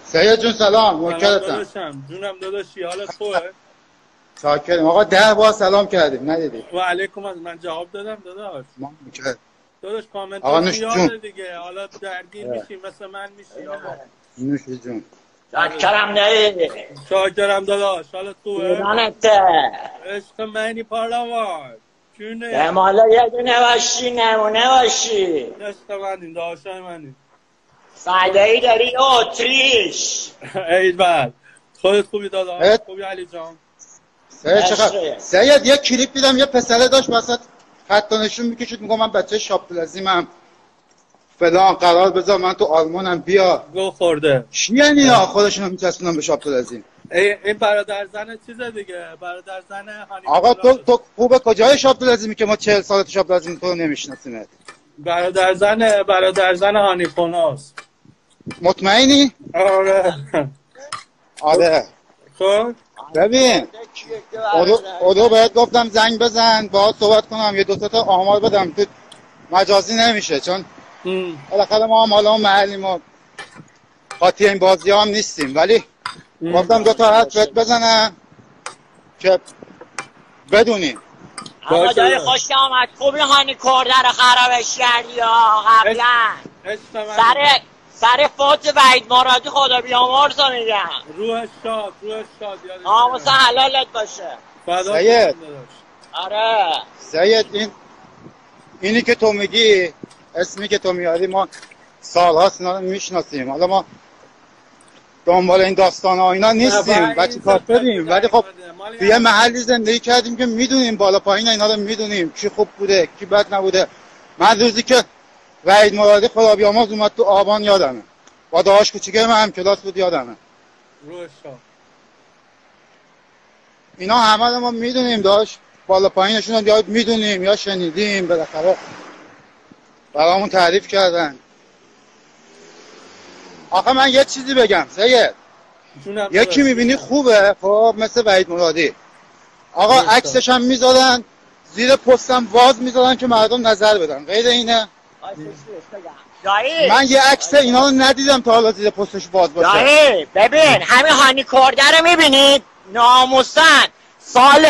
سید جون سلام، مکرتم. داداشم جونم داداشی، حالت خوبه؟ شاکرم. آقا 10 بار سلام کردیم ندیدی؟ و علیکم السلام. من جواب دادم داداش. ما مکرم. داداش کامنت آقا نوش زیاده جون. دیگه، حالا درگیر میشی مثل من میشی. نوش جون. شاکرم دایی. شاکرم داداش، حالت خوبه؟ ایرانته. عشق منی پارلمان. چونه؟ به مالا یه دونه باشی نمونه باشی. عشق منی داداشای منی. فدایی داری اتریش. ایول. خودت خوبی داداش؟ خوبی علی جان؟ سید چقدر؟ سید یه کلیپ دیدم یه پسره داشت وسط خط نشون میکشید میگم من بچه شاپلازیمم فلان قرار بذار من تو آلمانم بیا. گو خورده. چی یعنی ها خودشونو میچسبونن به شاپلازی؟ این برادر زن چیزه دیگه، برادر زن هانی. آقا تو خوبه کجای شاپلازیمی که ما 40 سال تو شاپلازیم تو نمیشناسیمت؟ برادر زن هانیفوناست. مطمئنی؟ آره. خب ببین اودو بهت گفتم زنگ بزن باهات صحبت کنم یه دو تا آمار بدم تو مجازی نمیشه چون بالاخره ما هم حالا محلیم و قاطی این بازی هم نیستیم ولی گفتم دو تا حرف بهت بزنم که بدونیم. آقا دایی خوش آمد. خوبی هانی کرده رو خرابش کردی یا قبلا سر فوت وحید مرادی خدا بیامرز رو میگم. روح شاد آموزه حلالت باشه سید. آره سید اینی که تو میگی اسمی که تو میاری ما سالهاست اینا رو میشناسیم حالا ما دنبال این داستان ها اینا نیستیم بچه کار بریم ولی خب توی محلی زندگی کردیم که میدونیم بالا پایین اینا رو میدونیم کی خوب بوده کی بد نبوده. من روزی که وحید مرادی خدا بیامرز اومد تو آبان یادمه با داداش کوچیکه من هم کلاس بود یادمه. اینا همه رو ما میدونیم داشت بالا پایینشون رو یا میدونیم یا شنیدیم بالاخره برامون تعریف کردن. آخه من یه چیزی بگم سید یکی میبینی خوبه خب مثل وحید مرادی آقا عکسش هم میذارن زیر پستم واز میذارن که مردم نظر بدن غیر اینه. من یه عکس اینا رو ندیدم تا حالا زیر پستش واز باشه. دایی ببین همین هانی کرده رو میبینید ناموسن سال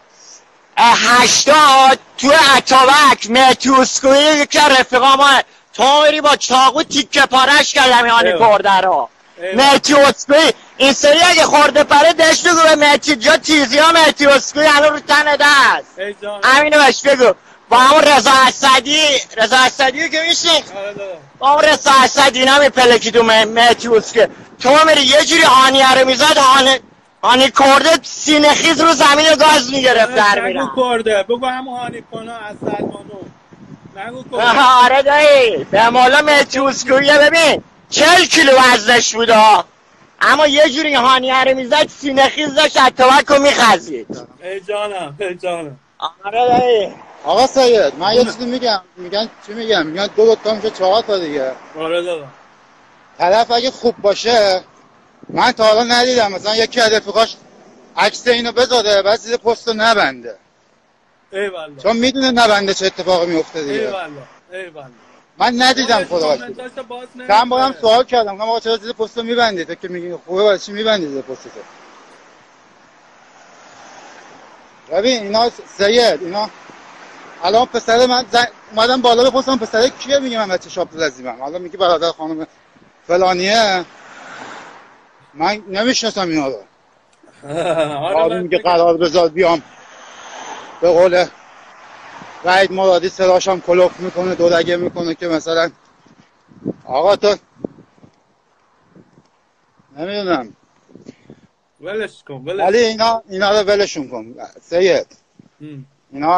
80 تو اتابک متروسکویی که رفیقا ما تو میری با چاقو تیکه پارش کردم هانی کرده رو متروسکویی این سری اگه خورده پره دشت بگو به متی جا تیزی ها متروسکویی هنو رو تن دست همینو بهش بگو با همون رضا اسدی که میشین با همون رضا اسدی اینا میپلکی تو متروسکویی تو میری یه جوری هانیه رو میزد هانی کرده سینه خیز رو زمین گاز میگرفت در میرم بگو همون هانی کنا از سلمانو نگو آره دایی به مولا متروسکویی ببین 40 کیلو وزنش بود اما یه جوری هانیه رو میزد سینه خیز داشت اتوبک رو میخزید. ای جانم آره دایی. آقا سید من یه چیزی میگن چی میگن 2 تا میشه 4 تا دیگه. آره دادا طرف اگه خوب باشه من تا حالا ندیدم مثلا یکی از رفیقاش عکس اینو بذاره بعد زیر پستو نبنده. ایوالله چون میدونه نبنده چه اتفاقی میفته دیگه. ایوالله من ندیدم خدا وکیل. چند بارم سوال کردم آقا چرا زیر پستو میبندید تو که میگین خوبه واسه چی میبندید زیر پستو؟ ببین اینا سید اینا الان پسر من اومدم بالا بپرسم پسر کیه میگه من بچه شاپلازیمم حالا میگه برادر خانم فلانیه من نمیشناسم اینا رو. آره میگه قرار بذار بیام به قول وحید مرادی صداش هم کلوف میکنه دورگه میکنه که مثلا آقا تو نمیدونم ولش کن ولی اینا رو ولشون کن سید. اینا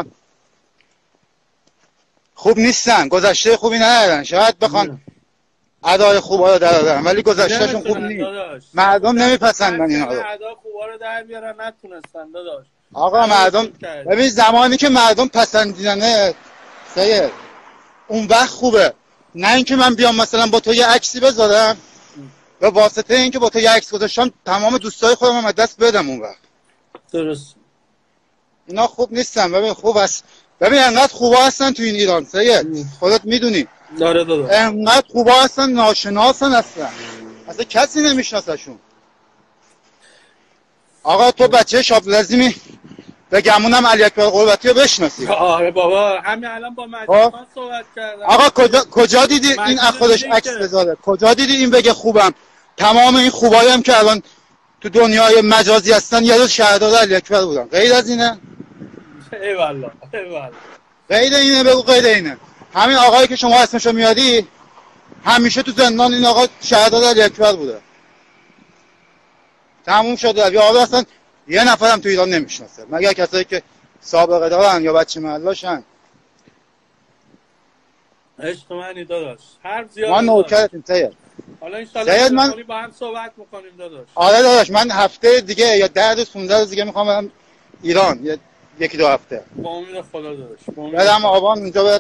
خوب نیستن گذشته خوبی ندارن شاید بخوان ادای خوبا رو درارن ولی گذشتهشون خوب نیست. مردم نمیپسندن اینا رو. ادای خوبا رو در بیارن نتونستن داداش. آقا مردم ببین زمانی که مردم پسندیدنه سید اون وقت خوبه نه اینکه من بیام مثلا با تو یه عکسی بذارم به واسطه اینکه با تو یه عکس گذاشتم تمام دوستای خودم هم دست بدم اون وقت. درست اینا خوب نیستن. ببین خوب است ببین انقدر خوبا هستن تو این ایران سید خودت میدونی. داره انقدر خوبا هستن ناشناسن هستن اصلا کسی نمیشناسشون. آقا تو بچه شابلزیمی به گمونم علی اکبر قربتی رو بشناسی. آره بابا همین الان با مجید خان صحبت کردم. آقا کجا دیدی این از خودش عکس بذاره؟ کجا دیدی این بگه خوبم؟ تمام این خوبایی هم که الان تو دنیای مجازی هستن یه روز شهردار علی اکبر بودن. غیر از اینه؟ ایوالله غیر اینه بگو. غیر اینه همین آقایی که شما اسمشو میاری همیشه تو زندان این آقا شهردار علی اکبر بوده. تموم شده. یا آقا اصلا یه نفرم تو ایران نمیشناسه مگر کسایی که سابقه دارن یا بچه محلاشن. عشق منی داداش. حرف زیاد. ما نوکرتیم سید. حالا ان شاءالله من با هم صحبت می‌کنیم داداش. آره داداش من هفته دیگه یا 10 روز 15 روز دیگه میخوام برم ایران. یکی دو هفته. با امید خدا داداش. بعدم آبان اونجا باید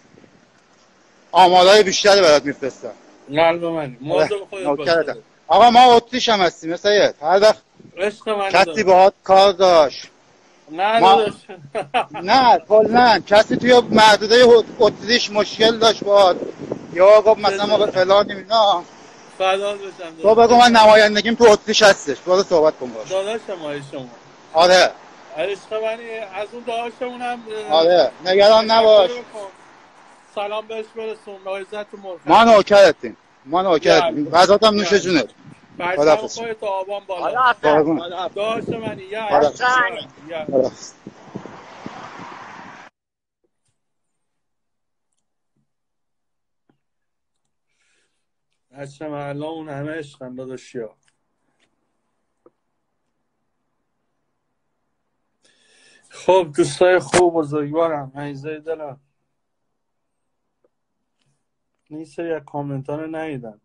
آمارای بیشتری برات میفرستم. قلب منی. مواظب خودت باش. آقا ما اتریش هم هستیم سید. هر وقت عشق منی کسی باهات کار داشت. نه داداش. نه کلا کسی توی محدوده اتریش مشکل داشت باهات یا گفت مثلا ما به فلان اینا فدات بشم. تو بگو من نمایندگیم تو اتریش هستش. برو صحبت کن باش. داداش شما. آره. عشق منی از اون داداشمون هم آره نگران نباش. سلام بهش برسون. با عزت و مرخص. ما نوکرتیم. غذات هم نوش جونت. خدا خودت آبان بالا. داداش منی یا عشق من الان اون همه عشقم داداشیا. خب دوستای خوب بزرگوارم عزیزای دلم این سری از کامنت ها رو ندیدم.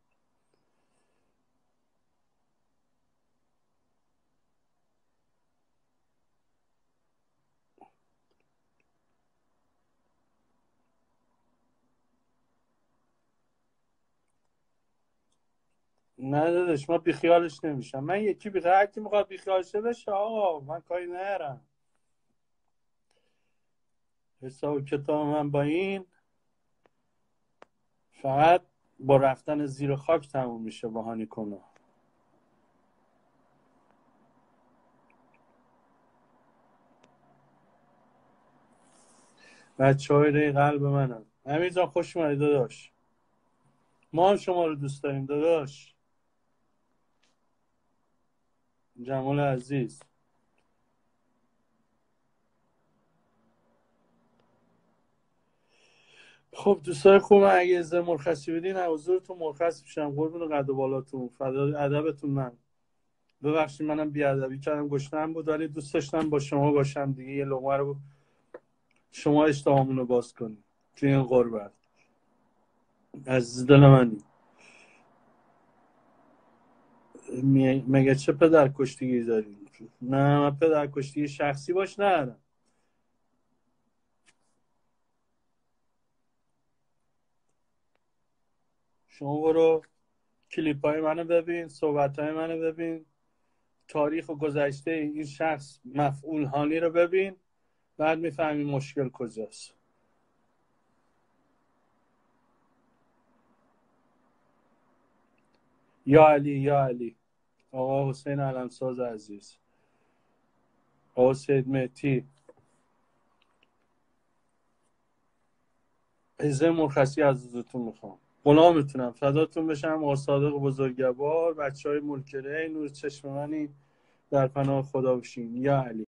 نه داداش ما بیخیالش نمیشم. من یکی هر کی میخواد بیخیالش بشه آقا من کاری ندارم. حساب کتاب من با این فقط با رفتن زیر خاک تموم میشه با هانیکونا. بچه‌های ری قلب منم. امیر جان خوش اومدی داداش. ما هم شما رو دوست داریم داداش. جمال عزیز خب دوستای خوب اگه از مرخصی بدین حضورتون مرخص میشم. قربون قد و بالاتون فدای ادبتون. من ببخشید منم بیادبی کردم گشنم بود ولی دوست داشتم با شما باشم دیگه. یه لقمه رو شما اشتهامون رو باز کنید توی این غربت. عزیز دل منی. مگه چه پدر کشتگی داریم؟ نه من پدر کشتگی شخصی باش ندارم. شما برو کلیپ های منو ببین، صحبت های منو ببین، تاریخ و گذشته این شخص مفعول هانی رو ببین، بعد میفهمی مشکل کجاست. یا علی آقا حسین علمساز عزیز، آقا سید مهدی، عزه مرخصی عزیزتون میخوام. غلامتونم فداتون بشم. آقا صادق بزرگوار، بچه های ملکره نور چشم منی، در پناه خدا بشین. یا علی.